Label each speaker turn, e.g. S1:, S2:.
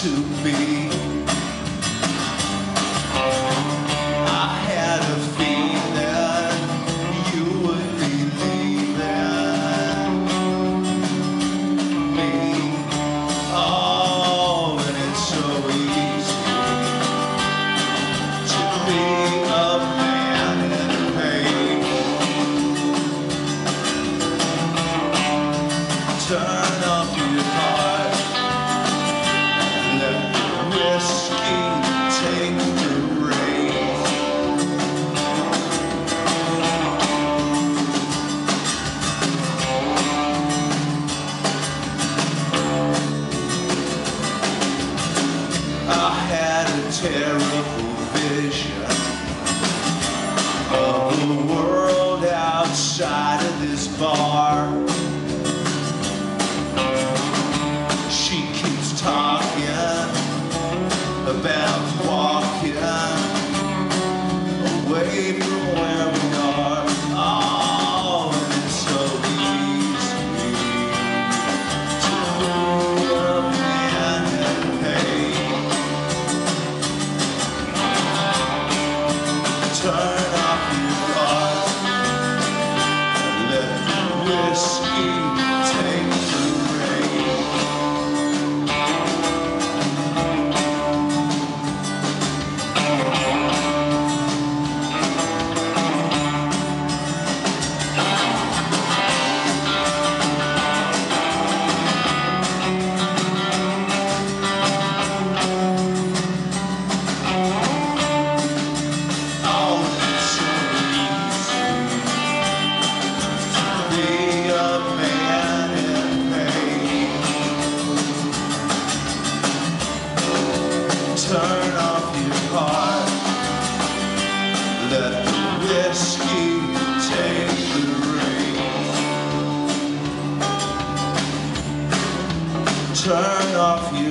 S1: to be. I had a feeling you would be leaving me. Oh, and it's so easy to be a man in pain. Turn off your heart, let the whiskey take the reins. I had a terrible vision of the world outside of this bar. She keeps talking about walking away from where we are. Oh, and it's so easy to be a man in pain. Turn off your heart and let the whiskey take the reins. Turn off your heart, let the whiskey take the reins. Turn off your